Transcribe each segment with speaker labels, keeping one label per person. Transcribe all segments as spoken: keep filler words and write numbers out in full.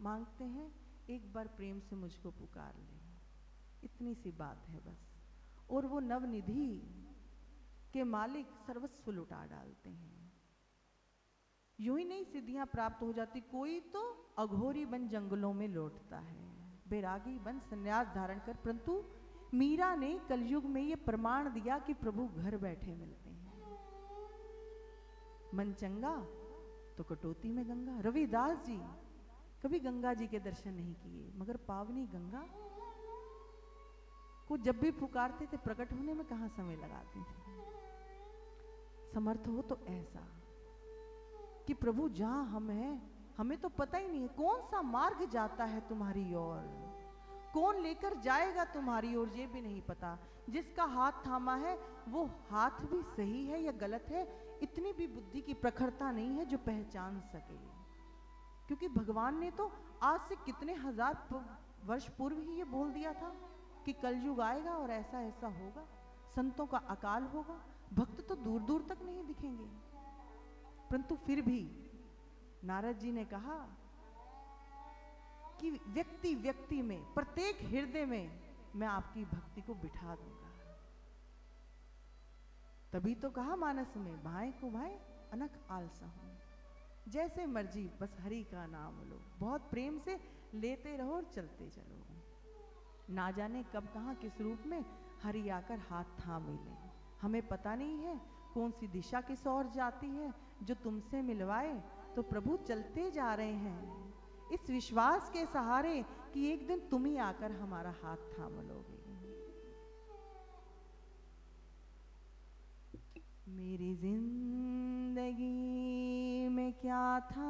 Speaker 1: मांगते हैं एक बार प्रेम से मुझको पुकार ले, इतनी सी बात है बस। और वो नवनिधि के मालिक सर्वस्व लुटा डालते हैं। यूं ही नहीं सिद्धियां प्राप्त हो जाती, कोई तो अघोरी बन जंगलों में लौटता है, बैरागी बन संन्यास धारण कर। परंतु मीरा ने कलयुग में ये प्रमाण दिया कि प्रभु घर बैठे मिलते हैं। मन चंगा तो कटौती में गंगा। रविदास जी कभी गंगा जी के दर्शन नहीं किए, मगर पावनी गंगा को जब भी पुकारते थे प्रकट होने में कहां समय लगाते थे। समर्थ हो तो ऐसा कि प्रभु जहां हम हैं, हमें तो पता ही नहीं है कौन सा मार्ग जाता है तुम्हारी ओर, कौन लेकर जाएगा तुम्हारी ओर, ये भी नहीं पता। जिसका हाथ थामा है वो हाथ भी सही है या गलत है, इतनी भी बुद्धि की प्रखरता नहीं है जो पहचान सके। क्योंकि भगवान ने तो आज से कितने हजार वर्ष पूर्व ही ये बोल दिया था कि कलयुग आएगा और ऐसा ऐसा होगा, संतों का अकाल होगा, भक्त तो दूर दूर तक नहीं दिखेंगे। परंतु फिर भी नारद जी ने कहा कि व्यक्ति व्यक्ति में, प्रत्येक हृदय में मैं आपकी भक्ति को बिठा दूंगा। तभी तो कहा मानस में, भाए को भाए अनक आलसा हूं, जैसे मर्जी बस हरि का नाम लो, बहुत प्रेम से लेते रहो और चलते चलो। ना जाने कब कहां किस रूप में हरि आकर हाथ थाम ले, हमें पता नहीं है कौन सी दिशा किस ओर जाती है। जो तुमसे मिलवाए तो प्रभु चलते जा रहे हैं, इस विश्वास के सहारे कि एक दिन तुम ही आकर हमारा हाथ थाम लोगे। मेरी जिंदगी में क्या था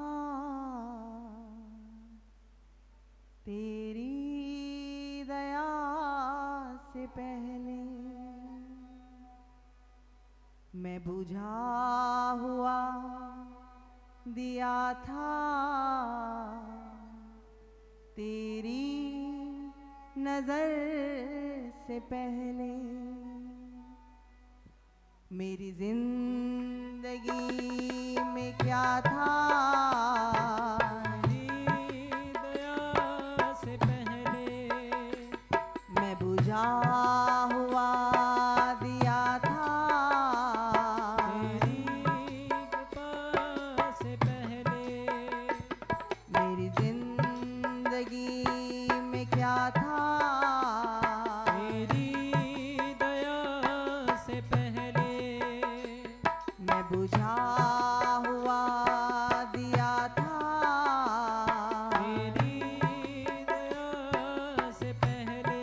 Speaker 1: तेरी दया से पहले, मैं बुझा हुआ दिया था तेरी नजर से पहले। मेरी जिंदगी में क्या था
Speaker 2: तेरी दया से पहले,
Speaker 1: मैं बुझा हुआ दिया था
Speaker 2: तेरी कृपा से पहले।
Speaker 1: मेरी जिंदगी में क्या था
Speaker 2: तेरी दया से पहले,
Speaker 1: मैं बुझा हुआ दिया था
Speaker 2: तेरी दया से पहले।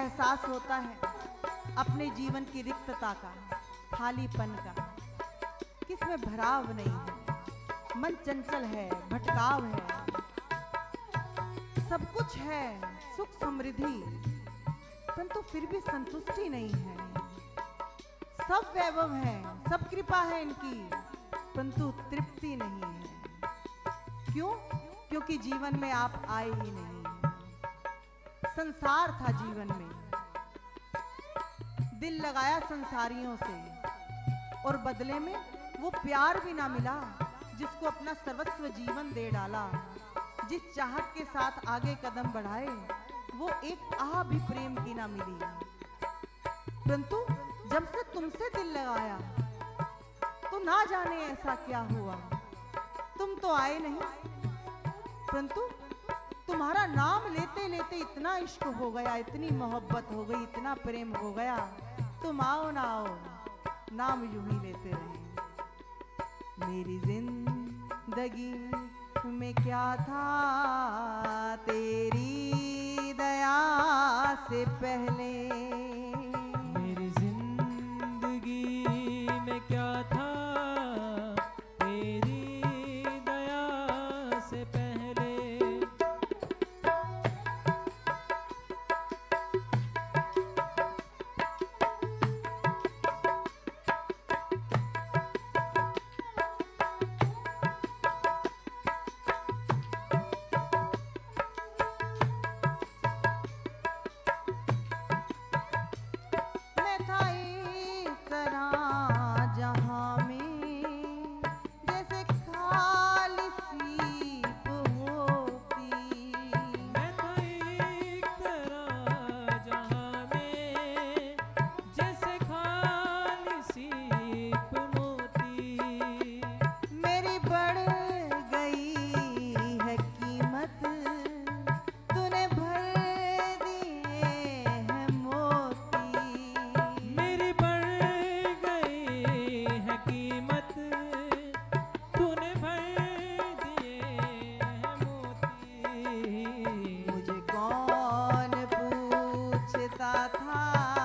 Speaker 1: एहसास होता है अपने जीवन की रिक्तता का, खालीपन का, किसमें भराव नहीं है, मन चंचल है, भटकाव है, सब कुछ है, सुख समृद्धि, परंतु फिर भी संतुष्टि नहीं है। सब वैभव है, सब कृपा है इनकी, परंतु तृप्ति नहीं है। क्यों? क्योंकि जीवन में आप आए ही नहीं। संसार था जीवन में, दिल लगाया संसारियों से और बदले में वो प्यार भी ना मिला जिसको अपना सर्वस्व जीवन दे डाला। जिस चाहत के साथ आगे कदम बढ़ाए वो एक आह भी प्रेम की ना मिली। परंतु जब से तुमसे दिल लगाया तो ना जाने ऐसा क्या हुआ, तुम तो आए नहीं, परंतु तुम्हारा नाम लेते लेते इतना इश्क हो गया, इतनी मोहब्बत हो गई, इतना प्रेम हो गया, तुम आओ ना आओ, नाम यूं ही लेते रहे। मेरी जिंदगी में क्या था तेरी दया से पहले,
Speaker 2: मेरी जिंदगी में क्या था तेरी दया से पहले।
Speaker 1: मैं था इस तरह जहां में जैसे खाली सीप होती।
Speaker 2: मैं तो एक तरह जहां में जैसे खाली सीप मोती।
Speaker 1: मेरी बढ़ गई है कीमत, तूने भर दिए हैं मोती।
Speaker 2: मेरी बढ़ गई है कीमत, तूने भर दिए हैं मोती।
Speaker 1: मुझे कौन पूछता था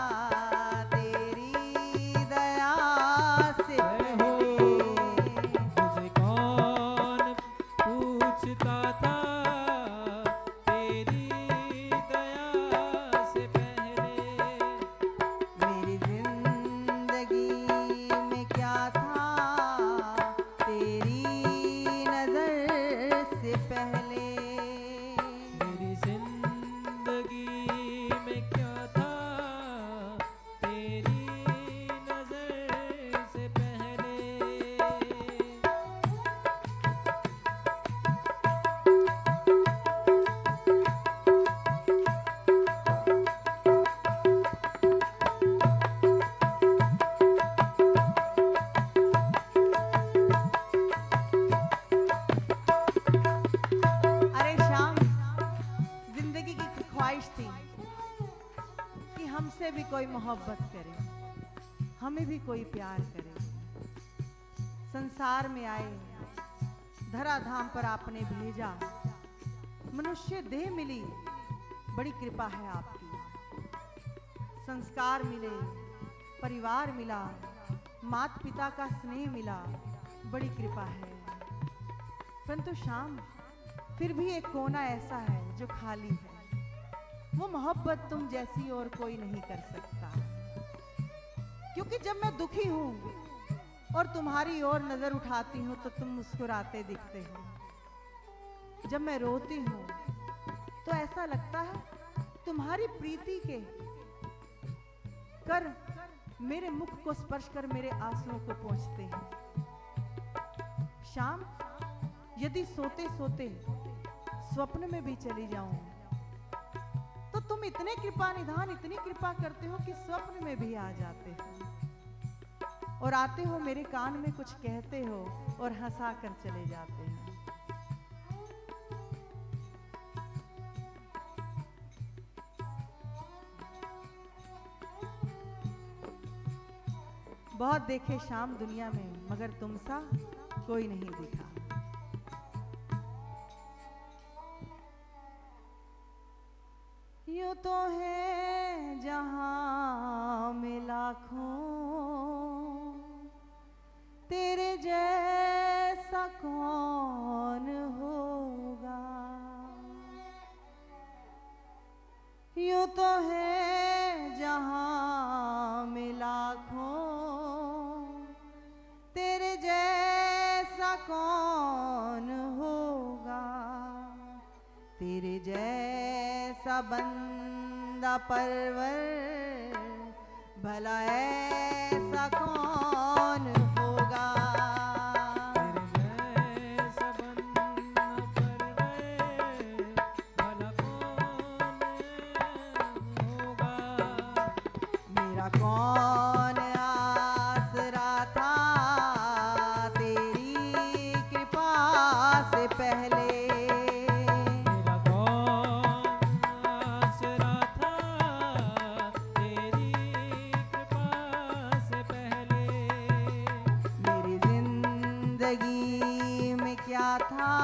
Speaker 1: तेरी दया से पहले।
Speaker 2: मुझे कौन पूछता था तेरी दया से पहले।
Speaker 1: मेरी जिंदगी में क्या था तेरी नजर से पहले।
Speaker 2: मेरी जिंदगी में क्या था तेरी नजर से पहले।
Speaker 1: अरे श्याम, जिंदगी की ख्वाहिश थी कि हमसे भी कोई मोहब्बत करे, हमें भी कोई प्यार करे। संसार में आए, धराधाम पर आपने भेजा, मनुष्य देह मिली, बड़ी कृपा है आपकी। संस्कार मिले, परिवार मिला, माता पिता का स्नेह मिला, बड़ी कृपा है। परंतु श्याम, फिर भी एक कोना ऐसा है जो खाली है। वो मोहब्बत तुम जैसी और कोई नहीं कर सकता। क्योंकि जब मैं दुखी हूं और तुम्हारी ओर नजर उठाती हूं तो तुम मुस्कुराते दिखते हो। जब मैं रोती हूं तो ऐसा लगता है तुम्हारी प्रीति के कर मेरे मुख को स्पर्श कर मेरे आंसुओं को पहुंचते हैं। श्याम, यदि सोते सोते स्वप्न में भी चली जाऊं तो तुम इतने कृपा निधान, इतनी कृपा करते हो कि स्वप्न में भी आ जाते हो और आते हो, मेरे कान में कुछ कहते हो और हंसा कर चले जाते हैं। बहुत देखे श्याम दुनिया में, मगर तुम सा कोई नहीं दिखा। यूं तो है लाखों, तेरे जैसा कौन होगा। यूं तो है जहां में लाखों, तेरे जैसा कौन होगा। तेरे जैसा बंदा परवर भला ऐसा कौन होगा।
Speaker 2: तेरे जैसा बंदा परवर भला कौन होगा।
Speaker 1: मेरा कौन आसरा था तेरी कृपा से पहले।
Speaker 2: मेरा कौन आसरा था तेरी कृपा से पहले।
Speaker 1: मेरी जिंदगी में क्या था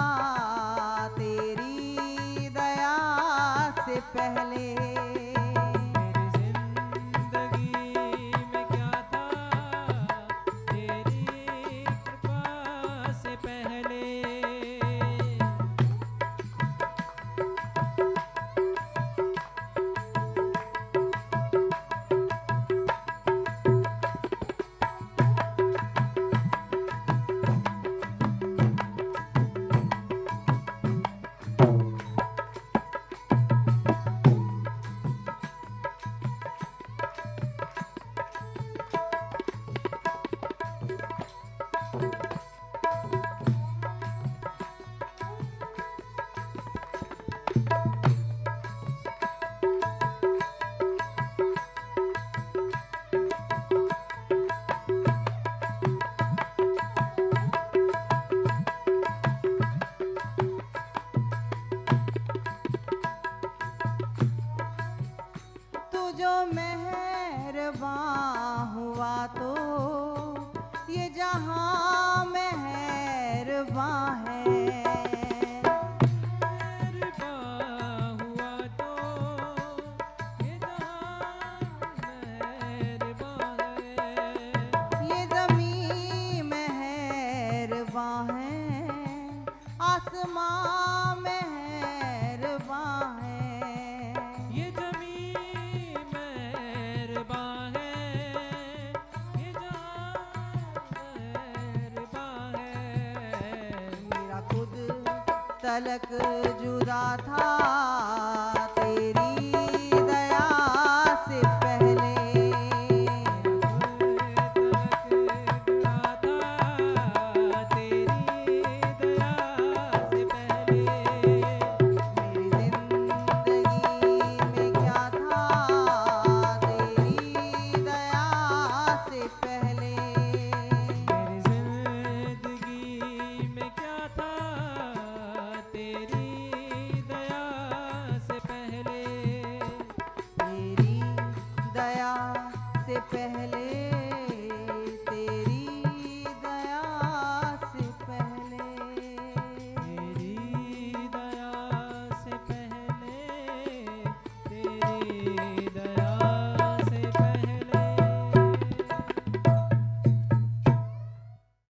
Speaker 1: तेरी दया से पहले।
Speaker 2: मेरी जिंदगी में क्या था तेरी कृपा से पहले।
Speaker 1: तू जो मेहरबान हुआ तो ये जहां मेहरबान है।
Speaker 2: मेहरबान हुआ तो ये जहां मेहरबान है।
Speaker 1: ये ज़मीं मेहरबान है, आसमां मेहरबान है।
Speaker 2: ये ज़मीं मेहरबान है, ये जहां मेहरबान है।
Speaker 1: मेरा खुद तलक जुदा था